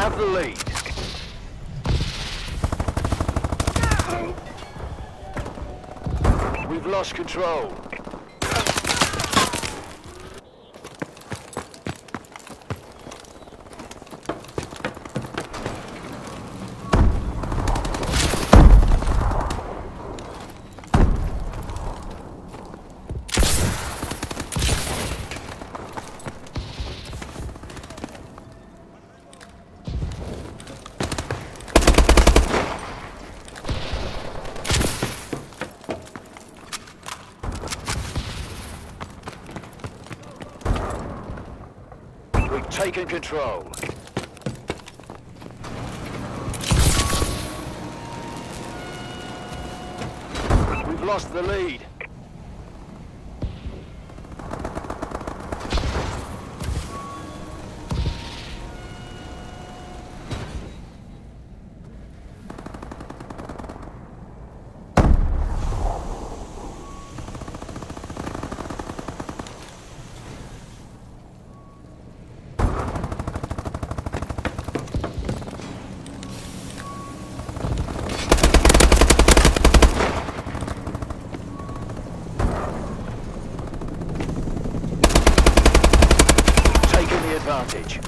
have the lead. We've lost control. We've taken control. We've lost the lead. Advantage.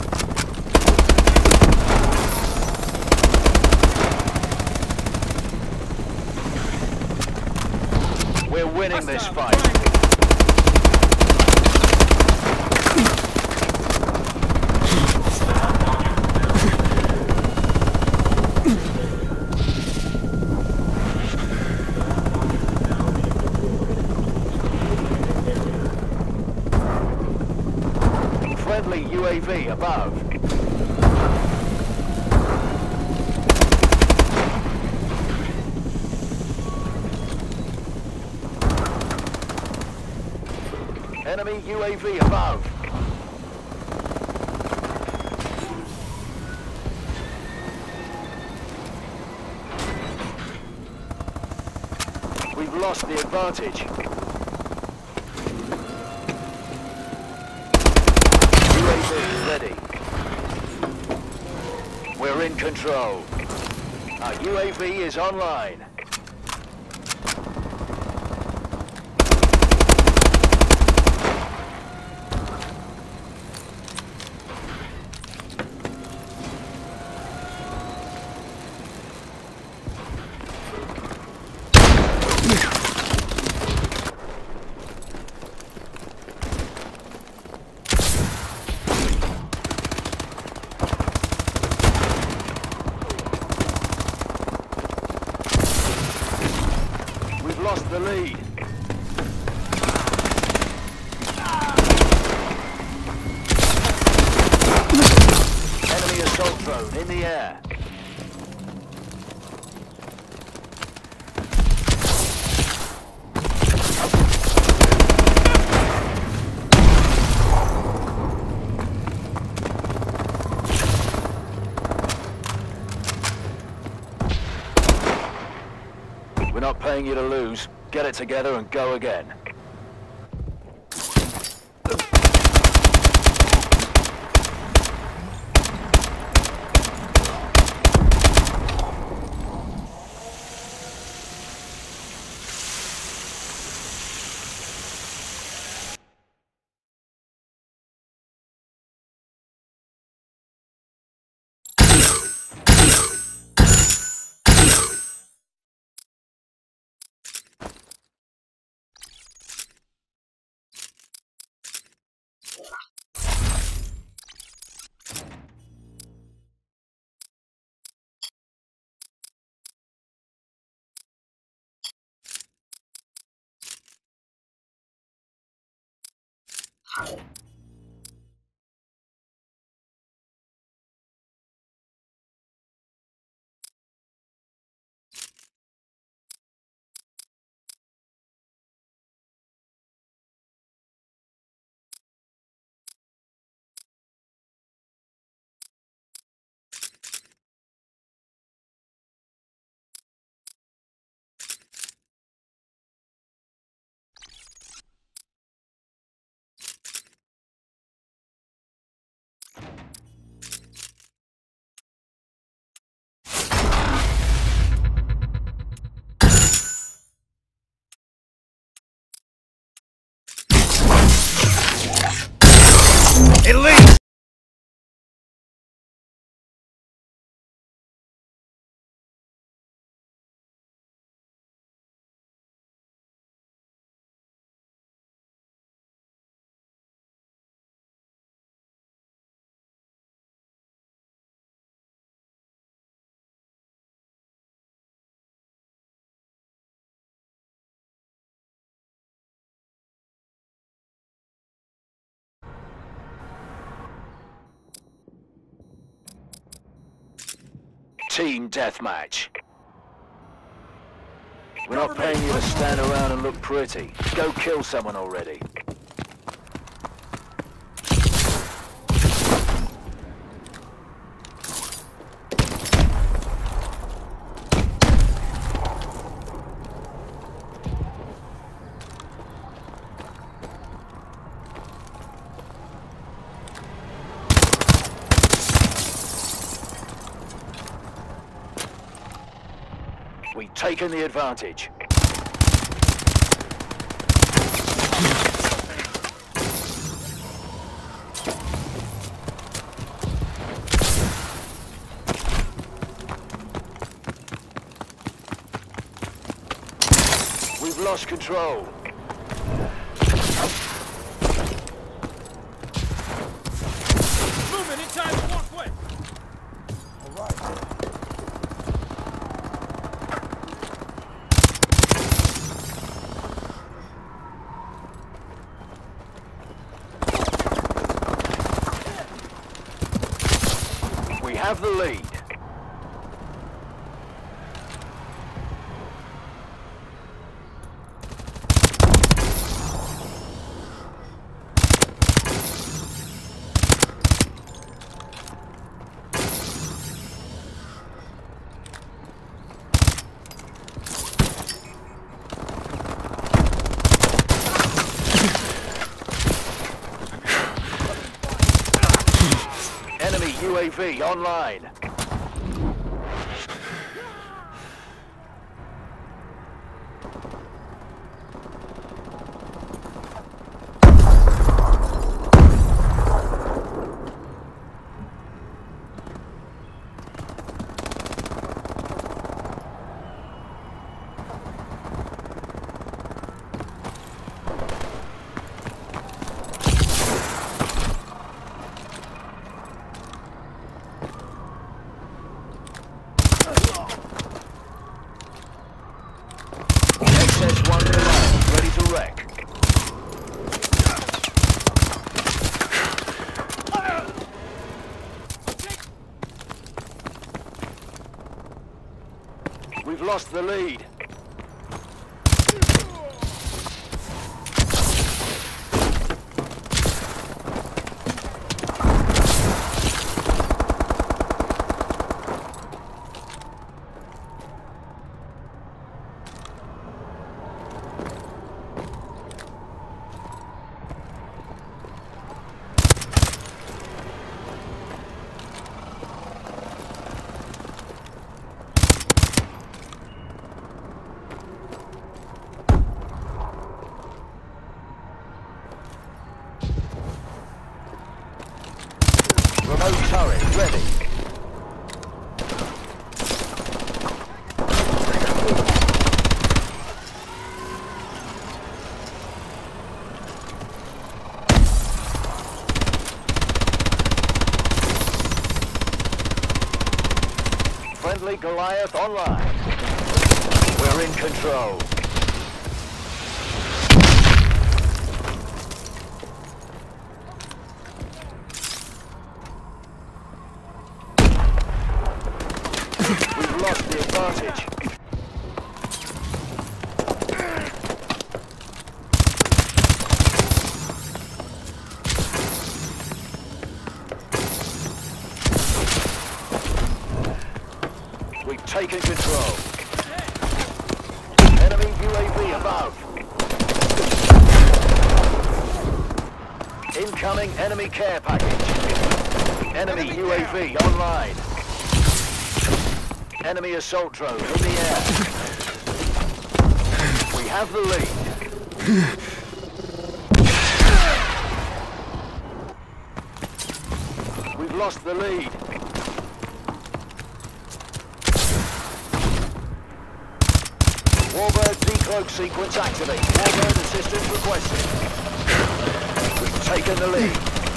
We're winning this fight. Friendly UAV above. Enemy UAV above. We've lost the advantage. UAV ready. We're in control. Our UAV is online. Lost the lead. Enemy assault drone in the air. We're not paying you to lose. Get it together and go again. Elite! Team deathmatch. We're not paying you to stand around and look pretty. Go kill someone already. We've taken the advantage. We've lost control. Movement inside the walkway! All right. We have the lead. Enemy UAV online. XS-1 Goliath, ready to wreck. We've lost the lead. Remote turret ready. Friendly Goliath online. We're in control. We've lost the advantage. We've taken control. Enemy UAV above. Incoming enemy care package. Enemy UAV online. Enemy assault drone in the air. We have the lead. lost the lead. Warbird decloak sequence activate. Warbird assistance requested. We've taken the lead.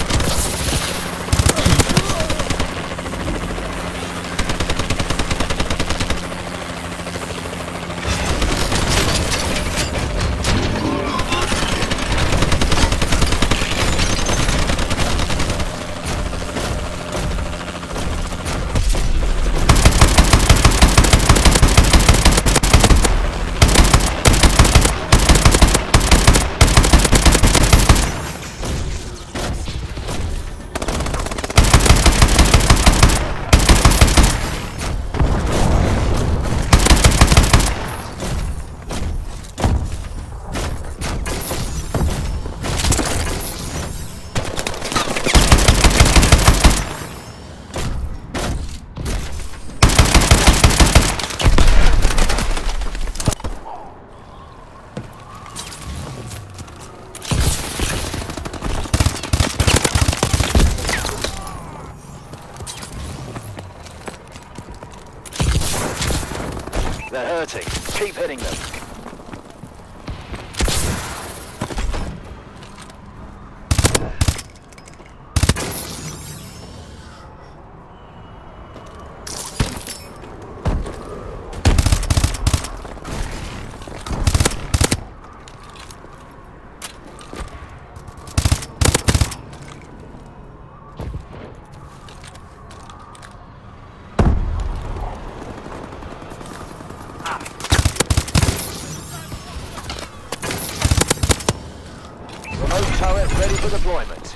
They're hurting. Keep hitting them. Remote turret ready for deployment.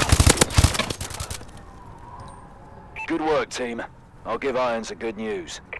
Good work, team. I'll give Irons the good news.